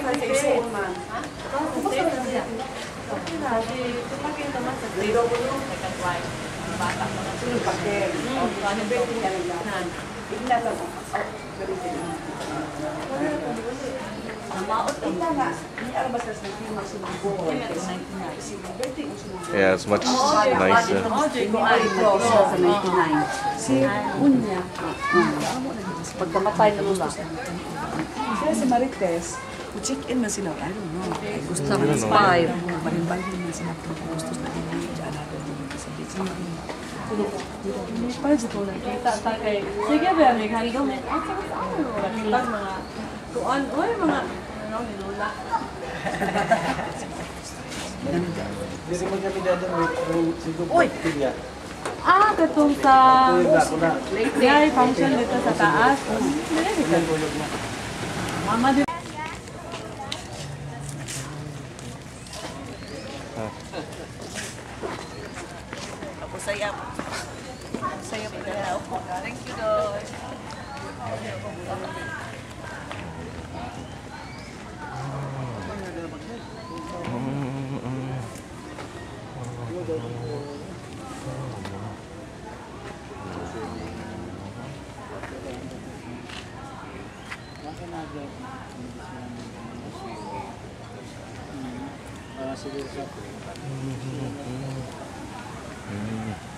sa isuon man. Yeah, it's much nicer. Si Unya. Pagkamatay na mula. Sila si Marites, check-in man sila. I don't know. Gusto na inspire. Marimbagin man sila. Gusto na dyan natin dito sa beach. Parang sa tulad. Kita kay... Sige ba, may haligaw mo. At saka sa ano? Nakitang mga... Tuan, oy, mga... Ano, nilula. Hindi mo kami dadang Uy! Katong sa... May function dito sa taas. Mama din. Ako sayap. Sayap na ako. Thank you, Doy. Para siguro sa